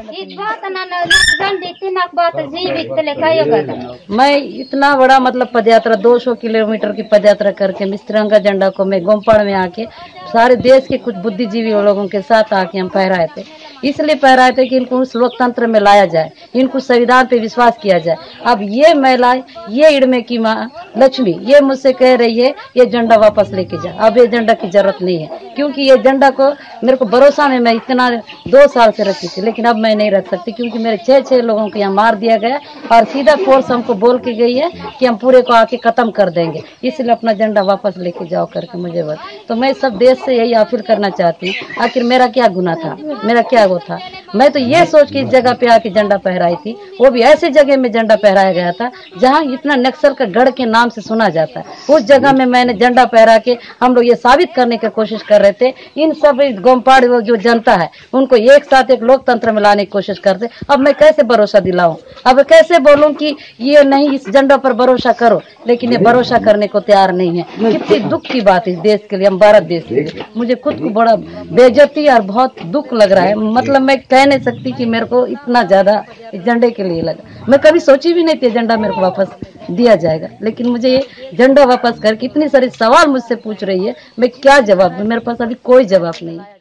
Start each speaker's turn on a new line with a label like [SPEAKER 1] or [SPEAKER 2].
[SPEAKER 1] मैं इतना बड़ा मतलब पदयात्रा 200 किलोमीटर की पदयात्रा करके तिरंगा झंडा को मैं गोमपाड़ में आके सारे देश के कुछ बुद्धिजीवी लोगों के साथ आके हम फहराए थे। इसलिए फहराए थे कि इनको उस लोकतंत्र में लाया जाए, इनको संविधान पे विश्वास किया जाए। अब ये महिलाएं, ये इड़मे की माँ लक्ष्मी, ये मुझसे कह रही है ये झंडा वापस लेके जा। अब ये झंडा की जरूरत नहीं है, क्योंकि ये झंडा को मेरे को भरोसा में मैं इतना 2 साल से रखी थी, लेकिन अब मैं नहीं रख सकती क्योंकि मेरे 6 लोगों को यहाँ मार दिया गया और सीधा फोर्स हमको बोल के गई है कि हम पूरे को आके खत्म कर देंगे, इसलिए अपना झंडा वापस लेके जाओ करके मुझे बस। तो मैं सब देश से यही अपील करना चाहती हूँ, आखिर मेरा क्या गुनाह था, मेरा क्या वो था। मैं तो ये सोच के इस जगह पे आके झंडा फहराई थी, वो भी ऐसी जगह में झंडा फहराया गया था जहाँ इतना नक्सल का गढ़ के नाम से सुना जाता है। उस जगह में मैंने झंडा फहरा के हम लोग ये साबित करने की कोशिश कर रहे थे, इन सब गोमपाड़ जो जनता है उनको एक साथ एक लोकतंत्र में लाने की कोशिश करते। अब मैं कैसे भरोसा दिलाऊं, अब कैसे बोलूं कि ये नहीं, इस झंडा पर भरोसा करो, लेकिन ये भरोसा करने को तैयार नहीं है। कितनी दुख की बात है इस देश के लिए, हम भारत देश के लिए। मुझे खुद को बड़ा बेइज्जती और बहुत दुख लग रहा है, मतलब मैं कह नहीं सकती कि मेरे को इतना ज्यादा इस झंडे के लिए लगा। मैं कभी सोची भी नहीं थी झंडा मेरे को वापस दिया जाएगा, लेकिन मुझे ये झंडा वापस करके इतनी सारे सवाल मुझसे पूछ रही है, मैं क्या जवाब दूं? मेरे पास अभी कोई जवाब नहीं।